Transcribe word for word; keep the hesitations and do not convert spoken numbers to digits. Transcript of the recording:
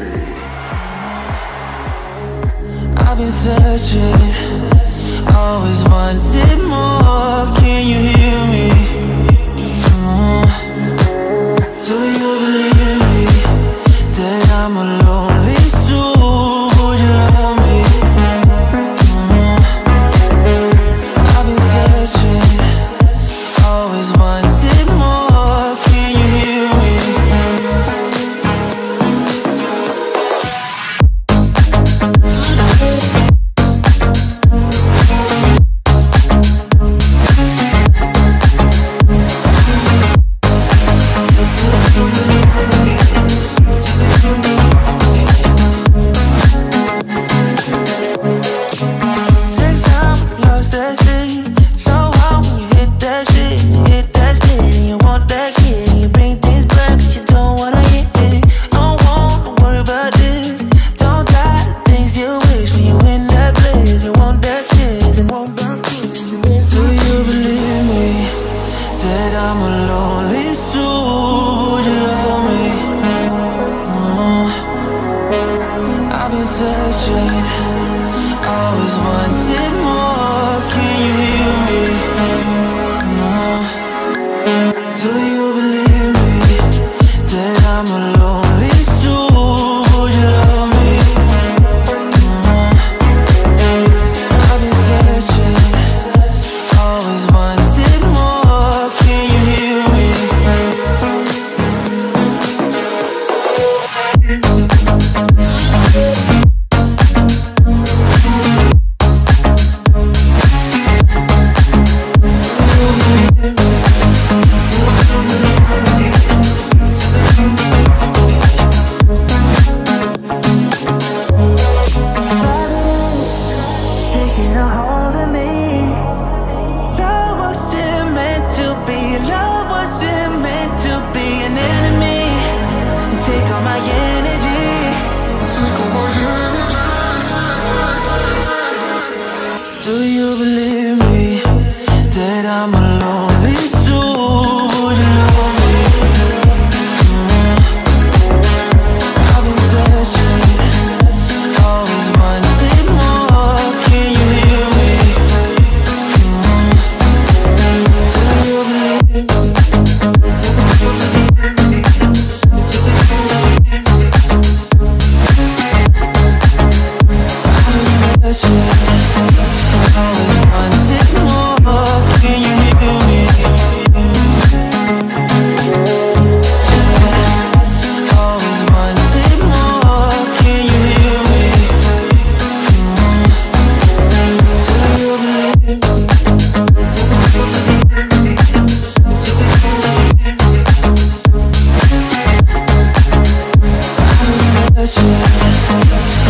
I've been searching, always wanted more. Can you hear me? Mm. Do you believe me that I'm a lonely soul? Would you love me? Mm. I've been searching, always wanted more. Can you hear me? I'm a lonely soul, would you love me? Mm. I've been searching, always wanted more. Can you hear me? Mm. Do you believe me that I'm a lonely soul? Would you love me? Mm. I've been searching, always wanted more. Can you hear me? Taking a hold of me. Love wasn't meant to be. Love wasn't meant to be an enemy. Take all my energy. Take all my energy. Do you believe me that I'm a lonely soul? Would you love me? Mm. I've been searching, always wanted more. Can you hear me? Mm. Do you believe me? Searching,